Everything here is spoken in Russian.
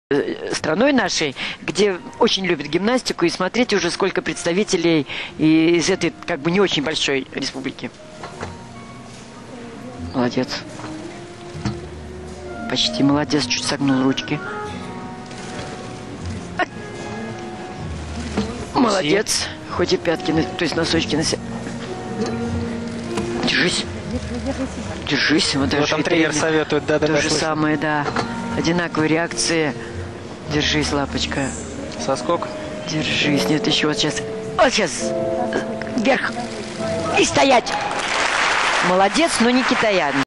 страной нашей, где очень любят гимнастику, и смотрите уже, сколько представителей из этой как бы не очень большой республики. Молодец. Почти молодец, чуть согнул ручки. Молодец. Хоть и пятки, то есть носочки на себя. Держись. Держись. Вот даже там тренер советует, да, то же самое, да. Одинаковые реакции. Держись, лапочка. Соскок. Держись. Нет, еще вот сейчас. Вот сейчас. Вверх. И стоять. Молодец, но не китаянин.